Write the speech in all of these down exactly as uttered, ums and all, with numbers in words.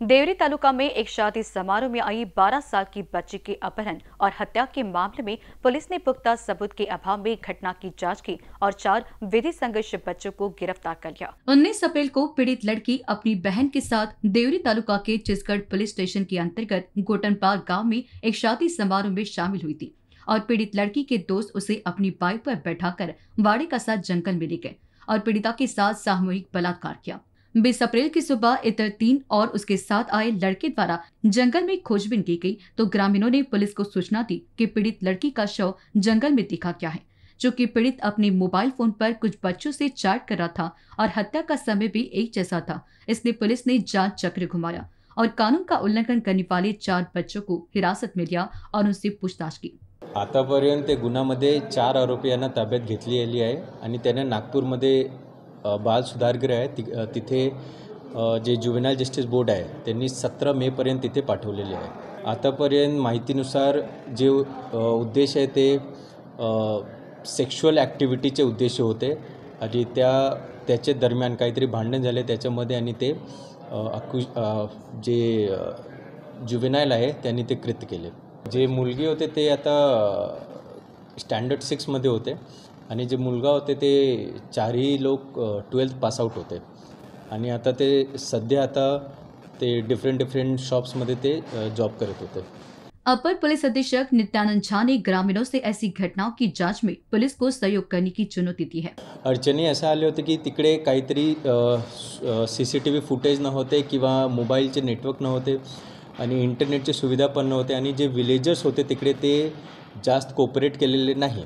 देवरी तालुका में एक शादी समारोह में आई बारह साल की बच्ची के अपहरण और हत्या के मामले में पुलिस ने पुख्ता सबूत के अभाव में घटना की जांच की और चार विधि संगत बच्चों को गिरफ्तार कर लिया। उन्नीस अप्रैल को पीड़ित लड़की अपनी बहन के साथ देवरी तालुका के चिसगढ़ पुलिस स्टेशन के अंतर्गत गोटनपाल गाँव में एक शादी समारोह में शामिल हुई थी और पीड़ित लड़की के दोस्त उसे अपनी बाइक पर बैठाकर वाड़े का साथ जंगल में ले गए और पीड़िता के साथ सामूहिक बलात्कार किया। बीस अप्रैल की सुबह इतर तीन और उसके साथ आए लड़के द्वारा जंगल में खोजबीन की गई तो ग्रामीणों ने पुलिस को सूचना दी कि पीड़ित लड़की का शव जंगल में दिखा गया है, जो कि पीड़ित अपने मोबाइल फोन पर कुछ बच्चों से चैट कर रहा था और हत्या का समय भी एक जैसा था। इसलिए पुलिस ने जांच चक्र घुमाया और कानून का उल्लंघन करने वाले चार बच्चों को हिरासत में लिया और उनसे पूछताछ की। आतापर्यंत गुन्ह्यामध्ये चार आरोपींना ताब्यात घेतलेली आहे आणि त्याने नागपूरमध्ये बाल सुधारगृह आहे ति तिथे जे जुवेनाइल जस्टिस बोर्ड आहे त्यांनी सतरा मे पर्यंत तिथे पाठवलेले आहे। आतापर्यंत माहितीनुसार जे उद्देश आहे ते सेक्शुअल ॲक्टिव्हिटीचे उद्देश होते आणि त्या त्याच्या दरम्यान काहीतरी भांडण झाले त्याच्यामध्ये आणि ते अक्यु जे जुवेनाइल आहे त्यांनी ते कृत्य केले। जे मुलगी होते ते आता स्टँडर्ड सिक्समध्ये होते आणि जे मुलगा होते ते चारही लोक ट्वेल्थ पास आउट होते आणि आता ते सध्या आता ते डिफरेंट डिफरेंट शॉप्समध्ये ते जॉब करत होते। अपर पुलिस अधीक्षक नित्यानंद झा ने ग्रामीणों से ऐसी घटनाओं की जांच में पुलिस को सहयोग करने की चुनौती दी है। अडचणी असे आले होते की तिकडे काहीतरी सीसीटीव्ही फुटेज न होते किंवा मोबाईलचे नेटवर्क न होते आणि इंटरनेटची सुविधा पण नव्हते आणि जे विलेजर्स होते तिकडे ते जास्त कोऑपरेट केलेले नाही।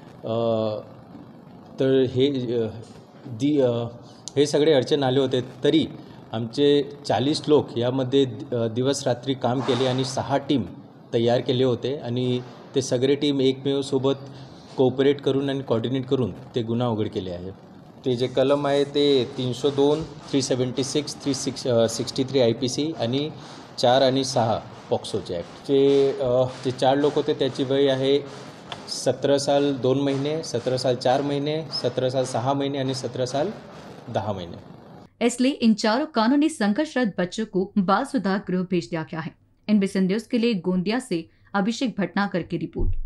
तर हे दी हे सगळे अडचण आले होते तरी आमचे चाळीस लोक यामध्ये दिवस रात्री काम केले आणि सहा टीम तयार केले होते आणि ते सगळे टीम एकमेव सोबत कोऑपरेट करून आणि कोऑर्डिनेट करून ते गुन्हा उघड केले आहे। ते जे कलम आहे ते तीनशे दोन three seventy six three six sixty three I P C आणि चार आणि सहा पॉक्सोचे ॲक्ट। जे जे चार लोक होते त्याची वय आहे सत्रह साल दोन महीने, सत्रह साल चार महीने, सत्रह साल सहा महीने और सत्रह साल दहा महीने। इसलिए इन चारों कानूनी संघर्षरत बच्चों को बाल सुधार गृह भेज दिया गया है। इन न्यूज़ के लिए गोंदिया से अभिषेक भटनागर की रिपोर्ट।